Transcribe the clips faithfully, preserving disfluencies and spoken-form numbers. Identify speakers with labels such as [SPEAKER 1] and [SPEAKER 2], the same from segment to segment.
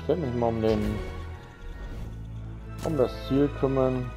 [SPEAKER 1] Ich werde mich mal um den um das Ziel kümmern.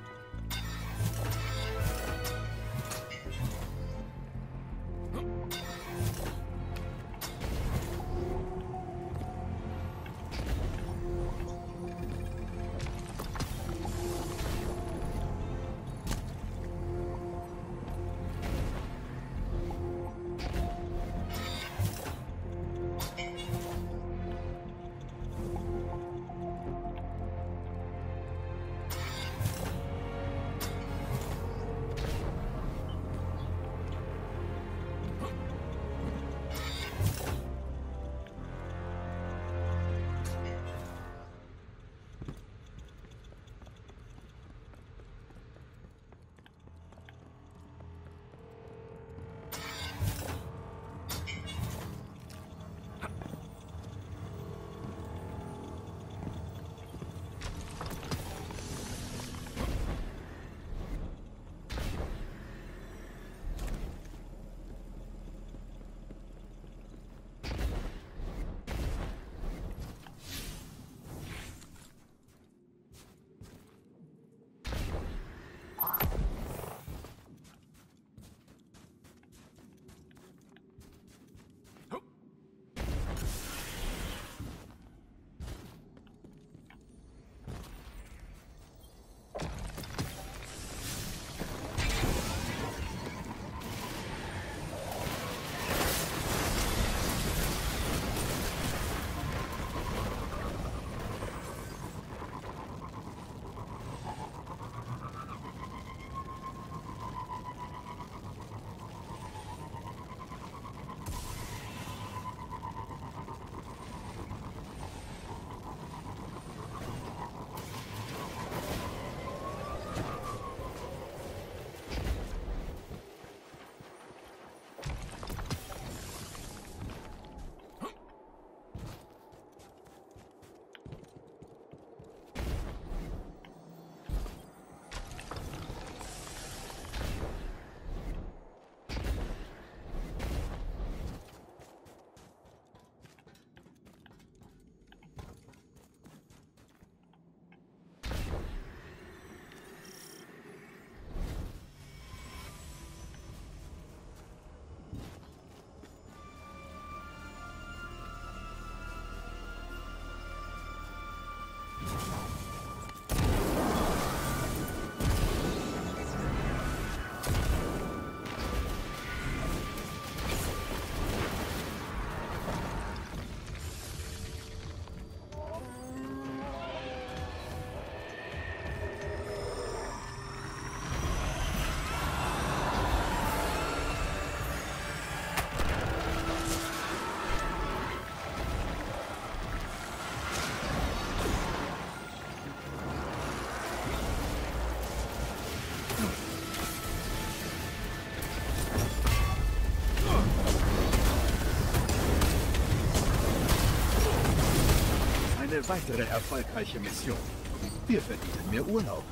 [SPEAKER 2] Eine weitere erfolgreiche Mission. Wir verdienen mehr Urlaub.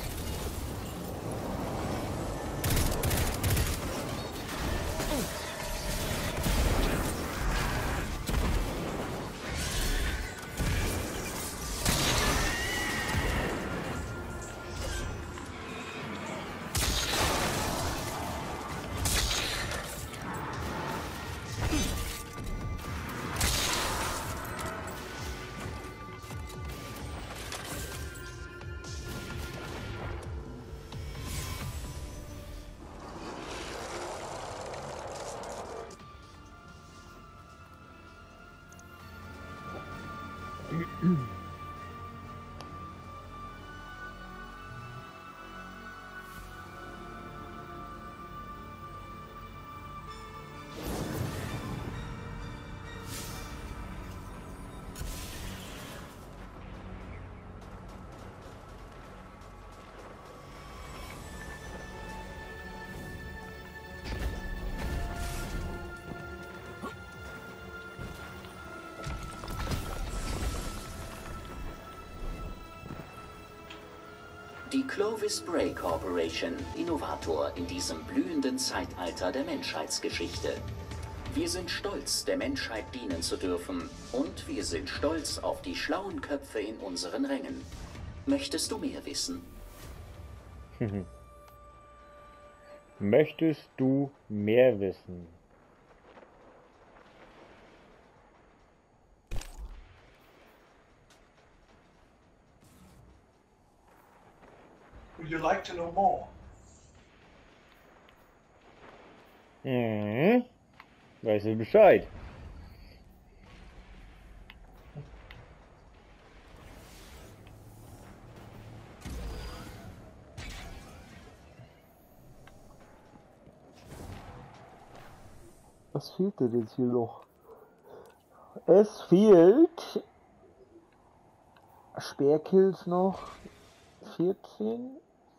[SPEAKER 3] Die Clovis Bray Corporation, Innovator in diesem blühenden Zeitalter der Menschheitsgeschichte. Wir sind stolz, der Menschheit dienen zu dürfen. Und wir sind stolz auf die schlauen Köpfe in unseren Rängen. Möchtest du mehr wissen?
[SPEAKER 1] Möchtest du mehr wissen?
[SPEAKER 4] Would you like to know more?
[SPEAKER 1] Mhm. Weißt du Bescheid? Was fehlt denn jetzt hier noch? Es fehlt Speerkills noch vierzehn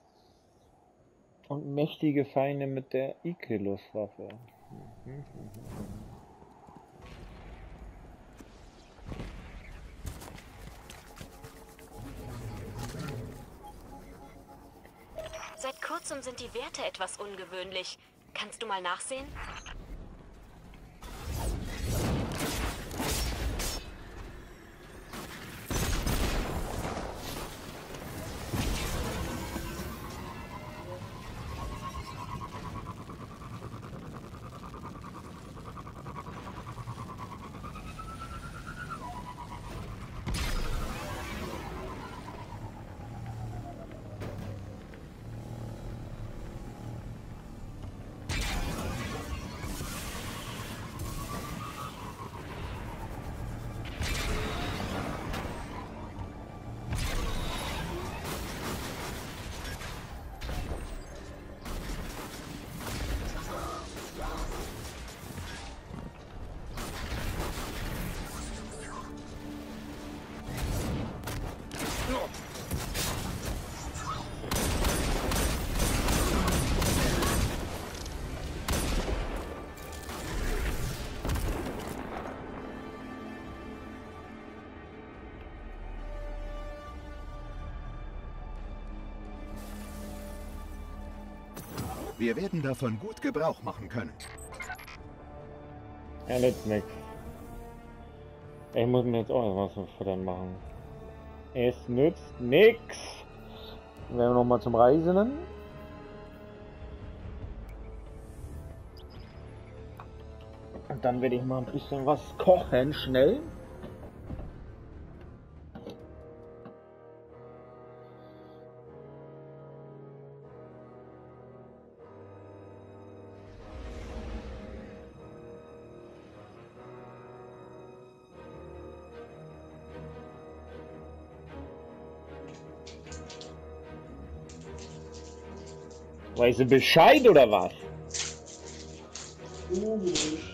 [SPEAKER 1] und mächtige Feinde mit der Ikelus-Waffe.
[SPEAKER 5] Seit kurzem sind die Werte etwas ungewöhnlich. Kannst du mal nachsehen?
[SPEAKER 2] Wir werden davon gut Gebrauch machen können.
[SPEAKER 1] Ja, nützt nix. Ich muss mir jetzt auch was zum Futtern machen. Es nützt nix. Dann werden wir noch mal zum Reisenden. Und dann werde ich mal ein bisschen was kochen, schnell. Weißt du Bescheid oder was?
[SPEAKER 4] Logisch.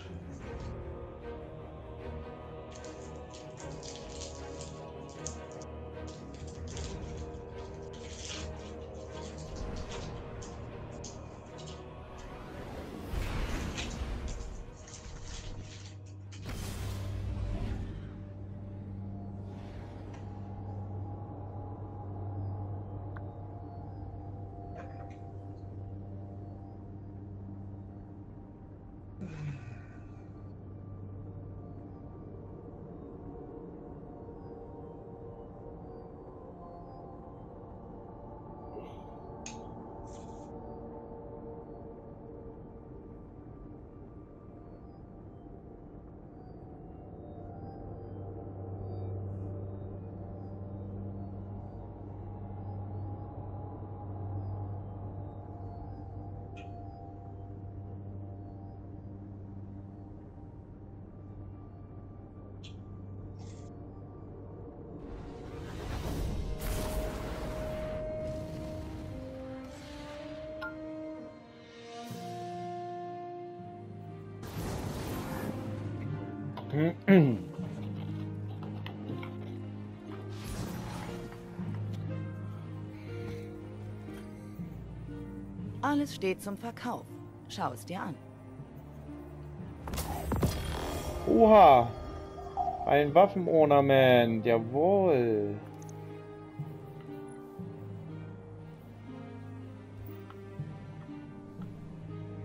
[SPEAKER 6] Alles steht zum Verkauf. Schau es dir an.
[SPEAKER 1] Oha! Ein Waffenornament, jawohl!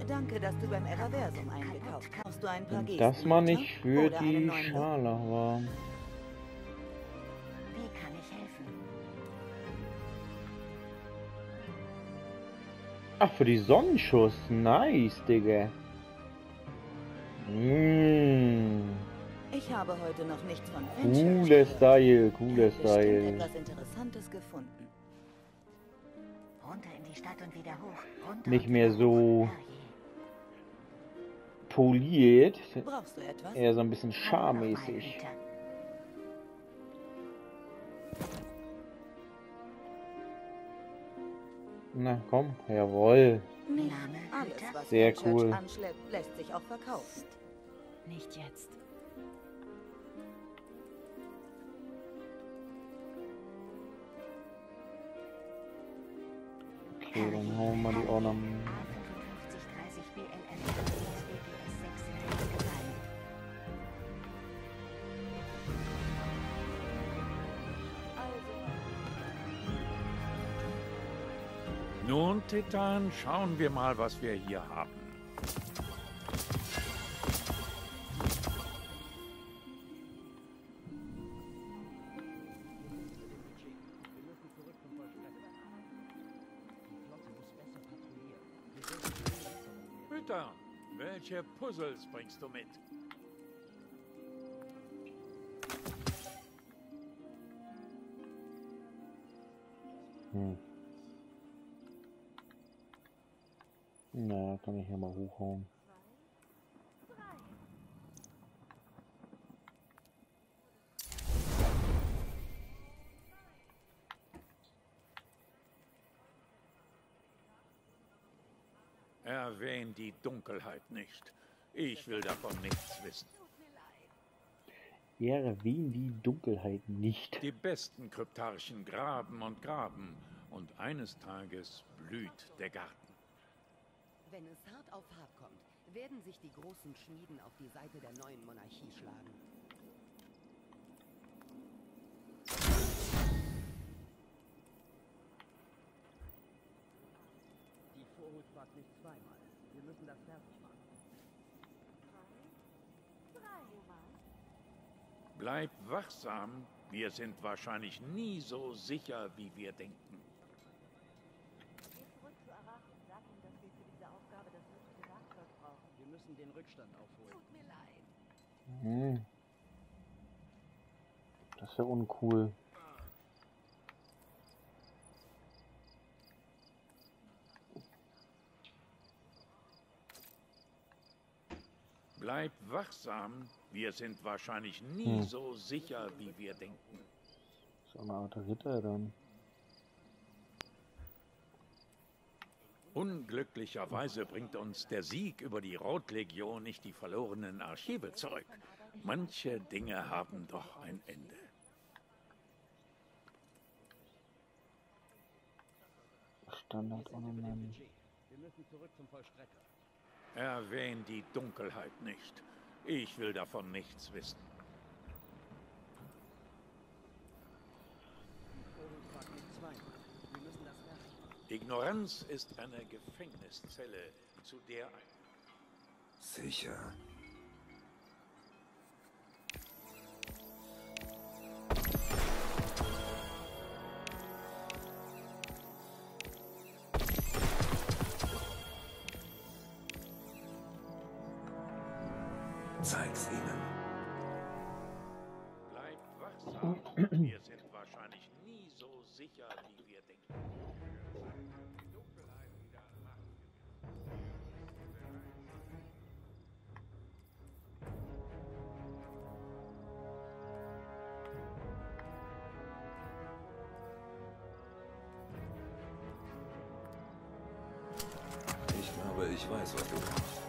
[SPEAKER 6] Danke, dass du beim Everversum eingekauft hast. Brauchst du ein paar Gesten?
[SPEAKER 1] Das mal nicht für
[SPEAKER 6] Oder einen
[SPEAKER 1] die
[SPEAKER 6] neuen Look?
[SPEAKER 1] Schale, aber...
[SPEAKER 7] Wie kann ich helfen?
[SPEAKER 1] Ach, für die Sonnenschuss. Nice, Digga. Mmh.
[SPEAKER 6] Ich habe heute noch nichts von
[SPEAKER 1] Cooler
[SPEAKER 6] Fenchurch
[SPEAKER 1] Style,
[SPEAKER 6] gehört.
[SPEAKER 1] cooler
[SPEAKER 6] Er hat bestimmt
[SPEAKER 1] Style.
[SPEAKER 6] etwas Interessantes gefunden.
[SPEAKER 7] Runter in die Stadt und wieder hoch. Runter
[SPEAKER 1] Nicht
[SPEAKER 7] und
[SPEAKER 1] mehr
[SPEAKER 7] wieder
[SPEAKER 1] so
[SPEAKER 7] hoch.
[SPEAKER 1] poliert.
[SPEAKER 6] Brauchst du etwas?
[SPEAKER 1] Eher so ein bisschen
[SPEAKER 7] Herrje. Komm noch mal,
[SPEAKER 1] schammäßig.
[SPEAKER 7] bitte.
[SPEAKER 1] Na komm, jawohl.
[SPEAKER 6] Nicht
[SPEAKER 7] Name,
[SPEAKER 6] alles,
[SPEAKER 7] bitte?
[SPEAKER 6] was
[SPEAKER 1] Sehr
[SPEAKER 6] Fenchurch
[SPEAKER 1] cool.
[SPEAKER 6] anschleppt, lässt sich auch verkaufen.
[SPEAKER 7] Nicht jetzt.
[SPEAKER 1] Okay, dann hauen wir die Ornament.
[SPEAKER 7] A fünfundfünfzig dreißig B L N R D S sechs sind ausgefallen.
[SPEAKER 8] Nun, Titan, schauen wir mal, was wir hier haben. Titan, welche Puzzles bringst du mit?
[SPEAKER 1] Hm. Na, kann ich ja mal hochhauen.
[SPEAKER 8] Erwähn die Dunkelheit nicht. Ich will davon nichts wissen.
[SPEAKER 1] Erwähn die Dunkelheit nicht.
[SPEAKER 8] Die besten Kryptarchen graben und graben. Und eines Tages blüht der Garten.
[SPEAKER 9] Wenn es hart auf hart kommt, werden sich die großen Schmieden auf die Seite der neuen Monarchie schlagen. Die Vorhut fragt nicht zweimal. Wir müssen das fertig machen.
[SPEAKER 8] Bleib wachsam. Wir sind wahrscheinlich nie so sicher, wie wir denken.
[SPEAKER 9] Wir müssen den Rückstand aufholen.
[SPEAKER 1] Hm. Das ist ja uncool.
[SPEAKER 8] Bleib wachsam. Wir sind wahrscheinlich nie
[SPEAKER 1] Hm.
[SPEAKER 8] so sicher, wie wir denken.
[SPEAKER 1] So eine Art Ritter dann.
[SPEAKER 8] Unglücklicherweise bringt uns der Sieg über die Rotlegion nicht die verlorenen Archive zurück. Manche Dinge haben doch ein Ende.
[SPEAKER 1] Standardornament.
[SPEAKER 9] Wir müssen zurück zum Vollstrecker.
[SPEAKER 8] Erwähn die Dunkelheit nicht. Ich will davon nichts wissen.
[SPEAKER 9] Die Vorhut fragt nicht zweimal. Wir müssen das fertig machen.
[SPEAKER 8] Ignoranz ist eine Gefängniszelle, zu der ein...
[SPEAKER 2] Sicher. Zeig's ihnen.
[SPEAKER 8] Bleibt wachsam. Wir sind wahrscheinlich nie so sicher, wie wir denken. Die Dunkelheit wieder Macht.
[SPEAKER 2] Ich glaube, ich weiß, was du brauchst.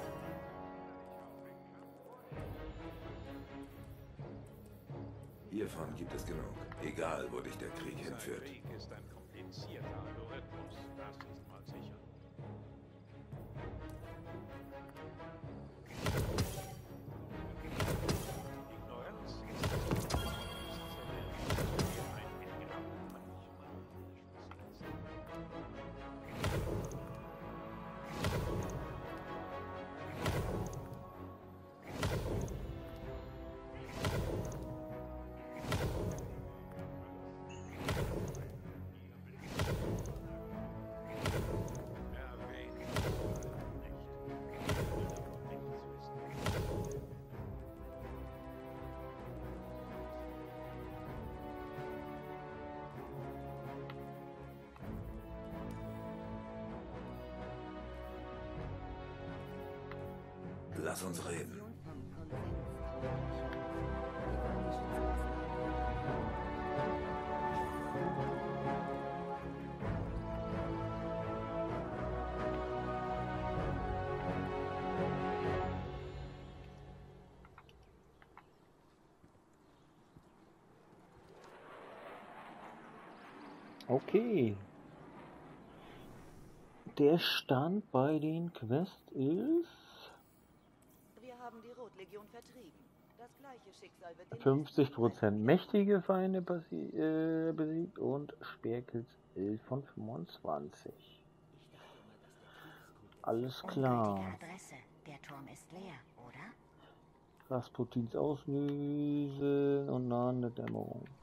[SPEAKER 2] Hiervon gibt es genug. Egal, wo dich der Krieg
[SPEAKER 8] Dieser
[SPEAKER 2] hinführt.
[SPEAKER 8] Krieg ist ein komplizierter Algorithmus, das ist mal sicher. Ignoranz ist eine Gefängniszelle, in der ein Engramm manchmal verschlüsselt.
[SPEAKER 2] Lass uns reden.
[SPEAKER 1] Okay. Der Stand bei den Quest ist
[SPEAKER 6] Wir haben die Rotlegion vertrieben. Das gleiche Schicksal wird den
[SPEAKER 1] fünfzig Prozent mächtige Feinde besi äh, besiegt und Speerkills elf von fünfundzwanzig. Alles klar.
[SPEAKER 7] Ungültige Adresse. Der Turm ist leer, oder?
[SPEAKER 1] Rasputins Auslösen und nahende Dämmerung.